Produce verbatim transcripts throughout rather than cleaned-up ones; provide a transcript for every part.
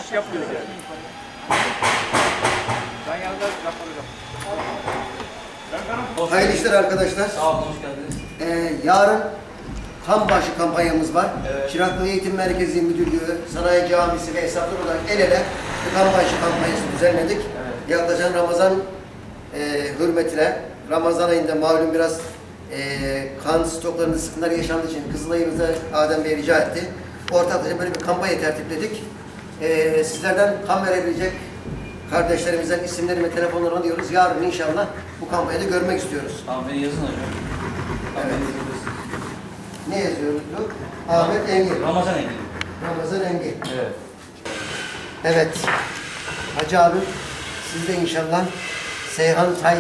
iş yapıyoruz yani. Ben yanında yaparım. Hayırlı işler arkadaşlar. Sağ olun, hoş geldiniz. Ee, yarın kan bağışı kampanyamız var. Evet. Çıraklık Eğitim Merkezi Müdürlüğü, Sanayi Camisi ve esnaflar olarak el ele kan bağışı kampanyası düzenledik. Evet. Yaklaşan Ramazan e, hürmetine, Ramazan ayında malum biraz e, kan stoklarında sıkıntılar yaşandığı için Kızılay'ımıza Adem Bey rica etti. Ortaklaşa böyle bir kampanya tertipledik. E, sizlerden kan verebilecek kardeşlerimizden isimlerini ve telefonlarını alıyoruz. Yarın inşallah bu kampanyada görmek istiyoruz. Tamam, beni yazın hocam. Evet. Ne yazıyoruz? Ahmet Engin. Ramazan Engin. Ramazan Engin. Evet. Evet. Hacı abim, siz de inşallah Seyhan Tay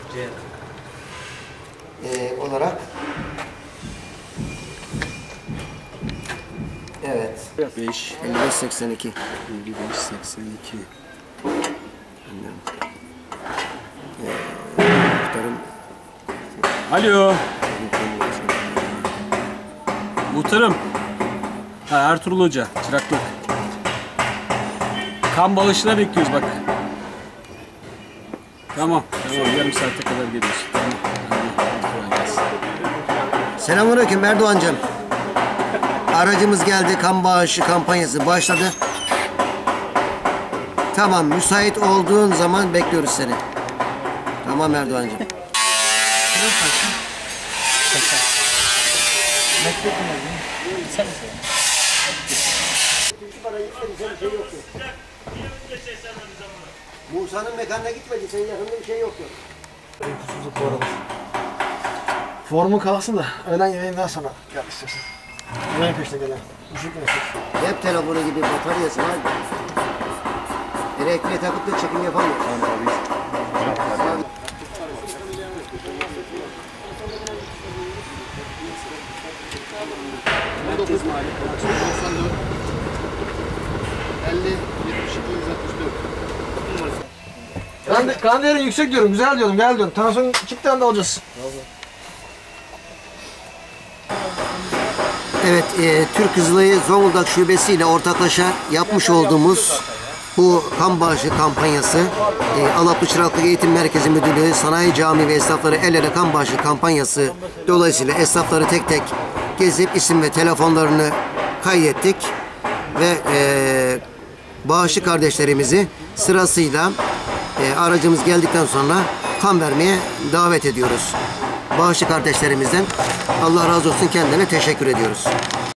e, olarak. Evet. beş elli beş seksen iki. elli beş seksen iki. Ee, muhtarım. Alo. Muhtarım. Ha, Ertuğrul Hoca, çıraklık. Kan bağışına bekliyoruz bak. Tamam. Tamam, yarım saate kadar geliyoruz. Tamam. Selamünaleyküm Erdoğancığım. Aracımız geldi, kan bağışı kampanyası başladı. Tamam, müsait olduğun zaman bekliyoruz seni. Tamam Erdoğancığım. Musa'nın mekanına gitmedi, senin yakında bir şey yok yok. Kusursuzluk bu arada. Formun kalsın da öğlen yemeğinden sonra gel istiyorsan. Yemeğin peşine gelen. Düşük meslek. Hep telefonu gibi bataryası var. Elektriğe takıp da çekim yapamıyor. on dokuz Mali, doksan dört, elli, yetmiş iki, yüz altmış dört. Kan, de, kan değerin yüksek diyorum, güzel diyorum, gel diyorum. Tansiyon çıktı anda alacağız. Evet, e, Türk Kızılayı Zonguldak Şubesi ile ortaklaşa yapmış olduğumuz bu kan bağışı kampanyası, e, Alaplı Çıraklık Eğitim Merkezi Müdürlüğü, Sanayi Cami ve Esnafları El Ele kan bağışı kampanyası dolayısıyla esnafları tek tek gezip isim ve telefonlarını kaydettik ve e, bağışçı kardeşlerimizi sırasıyla e, aracımız geldikten sonra kan vermeye davet ediyoruz. Bağışçı kardeşlerimizden Allah razı olsun, kendilerine teşekkür ediyoruz.